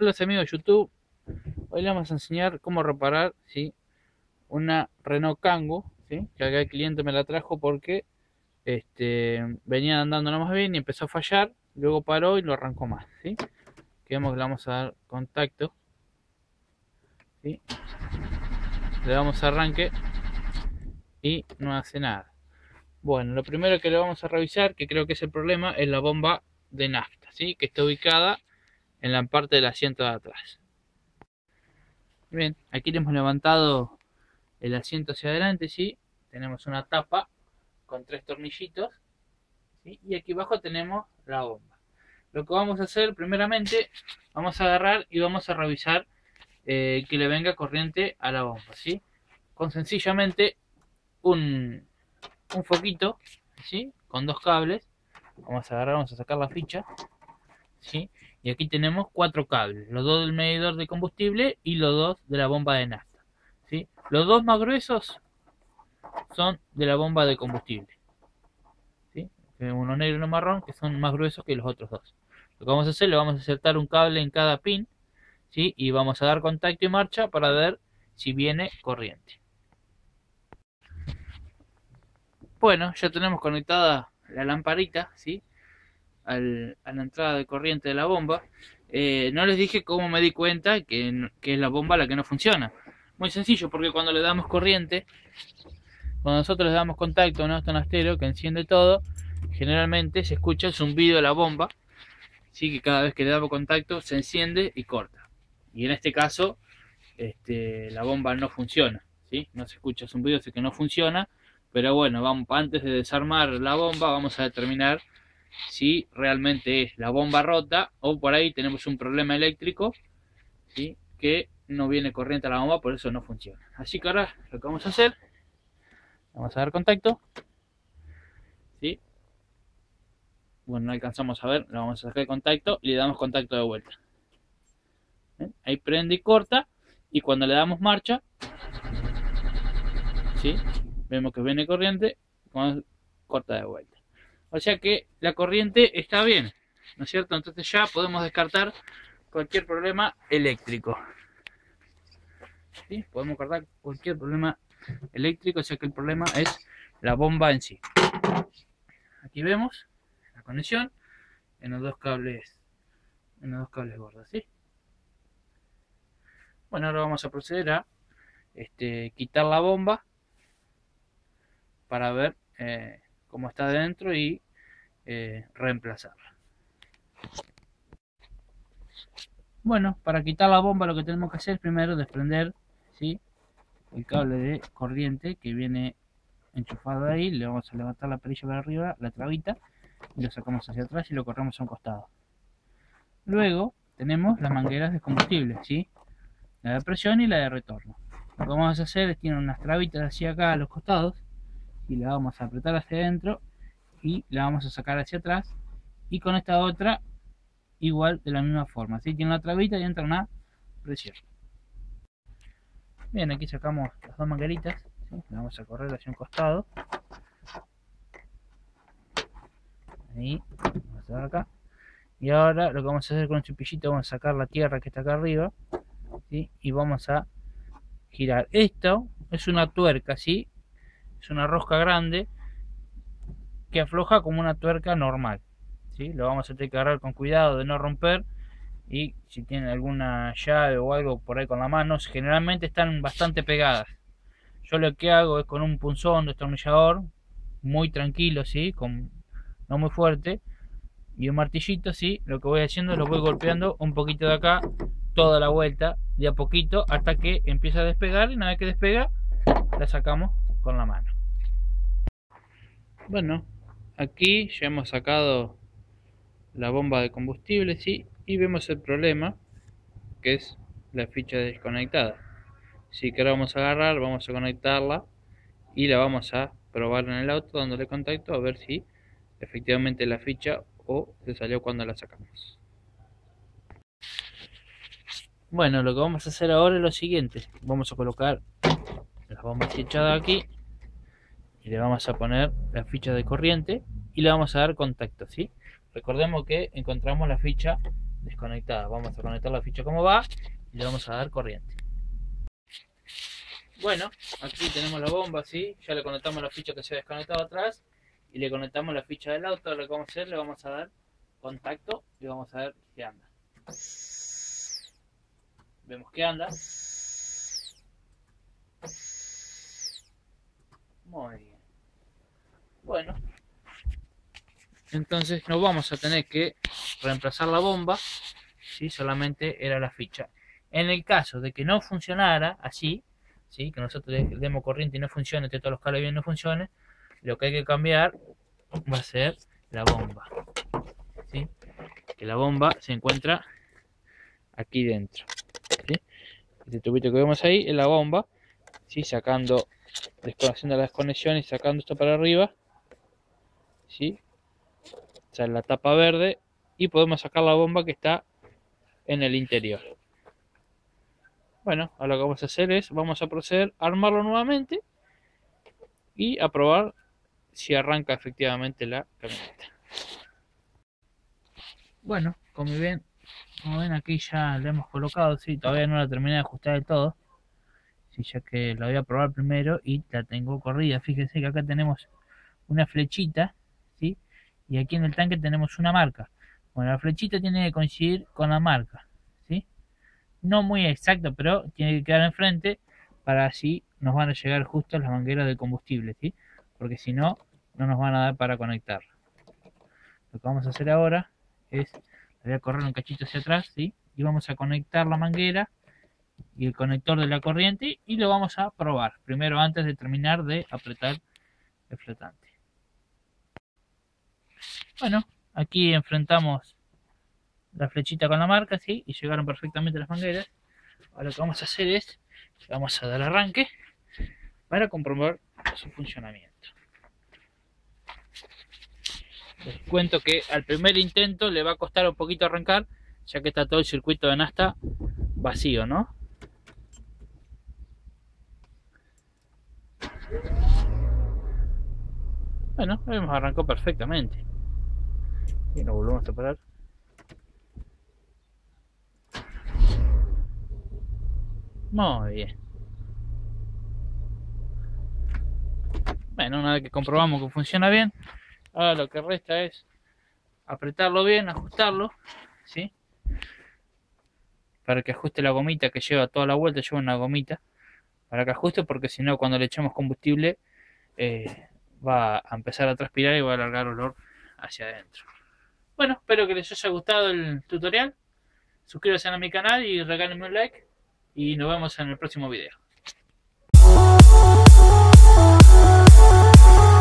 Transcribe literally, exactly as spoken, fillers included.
Hola amigos de YouTube, hoy les vamos a enseñar cómo reparar, ¿sí?, una Renault Kangoo, ¿sí?, que acá el cliente me la trajo porque este, venía andando nomás bien y empezó a fallar, luego paró y lo arrancó más, ¿sí? Queremos que le vamos a dar contacto, ¿sí? Le damos arranque y no hace nada. Bueno, lo primero que le vamos a revisar, que creo que es el problema, es la bomba de nafta, ¿sí?, que está ubicada en la parte del asiento de atrás. Bien, aquí le hemos levantado el asiento hacia adelante, ¿sí? Tenemos una tapa con tres tornillitos, ¿sí? Y aquí abajo tenemos la bomba. Lo que vamos a hacer primeramente, vamos a agarrar y vamos a revisar eh, que le venga corriente a la bomba, ¿sí? Con sencillamente un, un foquito, ¿sí?, con dos cables. Vamos a agarrar, vamos a sacar la ficha, ¿sí? Y aquí tenemos cuatro cables, los dos del medidor de combustible y los dos de la bomba de nafta, ¿sí? Los dos más gruesos son de la bomba de combustible, ¿sí? Uno negro y uno marrón, que son más gruesos que los otros dos. Lo que vamos a hacer, le vamos a insertar un cable en cada pin, ¿sí?, y vamos a dar contacto y marcha para ver si viene corriente. Bueno, ya tenemos conectada la lamparita, ¿sí?, Al, a la entrada de corriente de la bomba. Eh, no les dije cómo me di cuenta que, que es la bomba la que no funciona. Muy sencillo, porque cuando le damos corriente, cuando nosotros le damos contacto a un auto estéreo que enciende todo, generalmente se escucha el zumbido de la bomba, sí, que cada vez que le damos contacto se enciende y corta. Y en este caso, este, la bomba no funciona, ¿sí? No se escucha zumbido, así que no funciona. Pero bueno, vamos, antes de desarmar la bomba, vamos a determinar si realmente es la bomba rota o por ahí tenemos un problema eléctrico, ¿sí?, que no viene corriente a la bomba, por eso no funciona. Así que ahora lo que vamos a hacer, vamos a dar contacto, ¿sí? Bueno, no alcanzamos a ver, le vamos a sacar el contacto y le damos contacto de vuelta. ¿Ven? Ahí prende y corta, y cuando le damos marcha, ¿sí?, vemos que viene corriente, cuando corta de vuelta. O sea que la corriente está bien, ¿no es cierto? Entonces ya podemos descartar cualquier problema eléctrico, ¿sí? Podemos descartar cualquier problema eléctrico, o sea que el problema es la bomba en sí. Aquí vemos la conexión en los dos cables, en los dos cables gordos, ¿sí? Bueno, ahora vamos a proceder a este, quitar la bomba para ver eh, cómo está dentro y eh, reemplazarla. Bueno, para quitar la bomba lo que tenemos que hacer es primero desprender, ¿sí?, el cable de corriente que viene enchufado ahí. Le vamos a levantar la perilla para arriba, la trabita, y lo sacamos hacia atrás y lo corremos a un costado. Luego tenemos las mangueras de combustible, ¿sí?, la de presión y la de retorno. Lo que vamos a hacer es, tienen unas trabitas hacia acá a los costados, y la vamos a apretar hacia adentro y la vamos a sacar hacia atrás, y con esta otra igual de la misma forma, ¿sí? Tiene una trabita y entra una presión. Bien, aquí sacamos las dos mangueritas, ¿sí? La vamos a correr hacia un costado, ahí, vamos a ver acá, y ahora lo que vamos a hacer con el cepillito, vamos a sacar la tierra que está acá arriba, ¿sí?, y vamos a girar. Esto es una tuerca, ¿sí?, es una rosca grande que afloja como una tuerca normal, ¿sí? Lo vamos a tener que agarrar con cuidado de no romper, y si tienen alguna llave o algo por ahí con la mano, generalmente están bastante pegadas. Yo lo que hago es con un punzón, destornillador, muy tranquilo, ¿sí?, con, no muy fuerte, y un martillito, ¿sí?, lo que voy haciendo es lo voy golpeando un poquito de acá, toda la vuelta, de a poquito, hasta que empieza a despegar, y una vez que despega, la sacamos con la mano. Bueno, aquí ya hemos sacado la bomba de combustible, ¿sí?, y vemos el problema, que es la ficha desconectada. Si queremos agarrar, vamos a conectarla y la vamos a probar en el auto dándole contacto a ver si efectivamente la ficha o se salió cuando la sacamos. Bueno, lo que vamos a hacer ahora es lo siguiente: vamos a colocar la bomba fichada aquí y le vamos a poner la ficha de corriente y le vamos a dar contacto, ¿sí? Recordemos que encontramos la ficha desconectada. Vamos a conectar la ficha como va y le vamos a dar corriente. Bueno, aquí tenemos la bomba, ¿sí? Ya le conectamos la ficha que se ha desconectado atrás y le conectamos la ficha del auto. Lo que vamos a hacer, le vamos a dar contacto y vamos a ver qué anda. Vemos que anda. Muy bien. Bueno, entonces no vamos a tener que reemplazar la bomba, ¿sí? Solamente era la ficha. En el caso de que no funcionara así, ¿sí? Que nosotros le demos corriente y no funcione, que todos los cables bien no funcionen, lo que hay que cambiar va a ser la bomba, ¿sí? Que la bomba se encuentra aquí dentro, ¿sí? Este tubito que vemos ahí es la bomba, ¿sí? Sacando, haciendo las conexiones y sacando esto para arriba, ¿sí? O sea, la tapa verde, y podemos sacar la bomba que está en el interior. Bueno, ahora lo que vamos a hacer es, vamos a proceder a armarlo nuevamente y a probar si arranca efectivamente la camioneta. Bueno, como ven, como ven aquí ya le hemos colocado, sí, todavía no la terminé de ajustar del todo, sí, ya que la voy a probar primero y la tengo corrida. Fíjense que acá tenemos una flechita, ¿sí? Y aquí en el tanque tenemos una marca. Bueno, la flechita tiene que coincidir con la marca, ¿sí? No muy exacto, pero tiene que quedar enfrente para así nos van a llegar justo las mangueras de combustible, ¿sí? Porque si no, no nos van a dar para conectar. Lo que vamos a hacer ahora es, voy a correr un cachito hacia atrás, ¿sí? Y vamos a conectar la manguera y el conector de la corriente y lo vamos a probar. Primero, antes de terminar de apretar el flotante. Bueno, aquí enfrentamos la flechita con la marca, ¿sí? Y llegaron perfectamente las mangueras. Ahora lo que vamos a hacer es, vamos a dar arranque para comprobar su funcionamiento. Les cuento que al primer intento le va a costar un poquito arrancar, ya que está todo el circuito de Nasta vacío, ¿no? Bueno, vemos, arrancó perfectamente. Y lo volvemos a separar. Muy bien. Bueno, una vez que comprobamos que funciona bien, ahora lo que resta es apretarlo bien, ajustarlo, ¿sí? Para que ajuste la gomita que lleva toda la vuelta, lleva una gomita para que ajuste, porque si no, cuando le echemos combustible eh, va a empezar a transpirar y va a alargar olor hacia adentro. Bueno, espero que les haya gustado el tutorial. Suscríbanse a mi canal y regálenme un like. Y nos vemos en el próximo video.